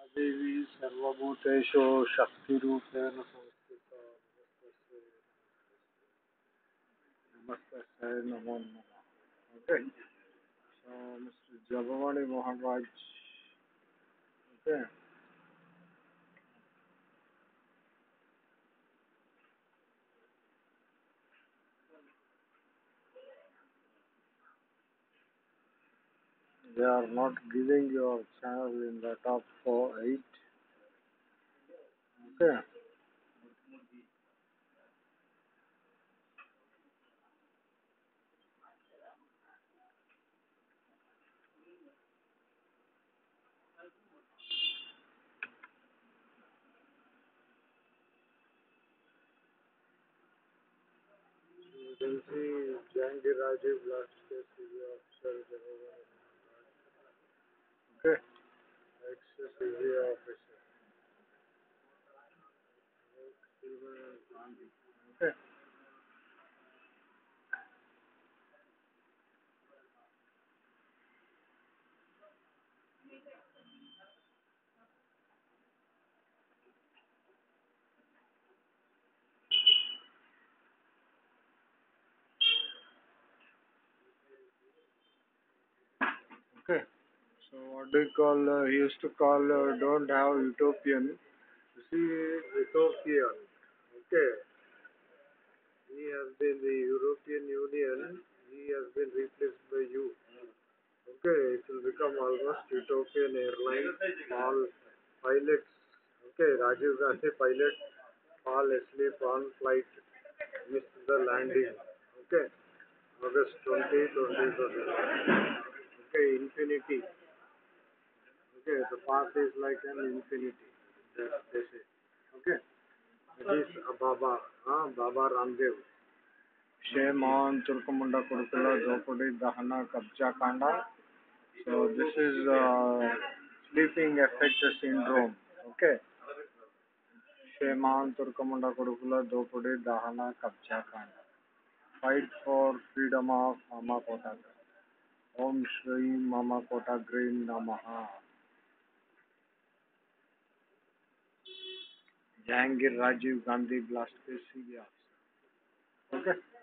देवी सर्वभूतेषु शक्तिरूपेण संस्थिता नमस्ते नमो नमः. Okay, so Mr. Jabhavani Mohanraj. Okay, they are not giving your channel in the top 8. Okay, you can see Jehagir Rajiv last case CV officer Jabhavani Mohanraj. Okay, ex-CV officer. Gandhi. Okay, okay. So what do you call? He used to call don't have utopian. You see, Ethiopian. Okay, he has been the European Union. He has been replaced by you. Okay, it will become almost Ethiopian Airlines. All pilots. Okay, Rajiv Gandhi pilot fall asleep on flight, missed the landing. Okay, August 20, 2021. Okay, infinity. Okay, the past is like an infinity. That they say. Okay, this Baba, Baba Ramdev. Shame on Turkamunda Kurukula Dopudi Dahana Kabja Kanda. So this is sleeping effect syndrome. Okay. Shame on Turkamunda Kurukula Dopudi Dahana Kabja Kanda. Fight for freedom of Mama Kota. Om Shri Mama Kota Green Namaha. Jehangir Rajiv Gandhi blast case CBI. Okay.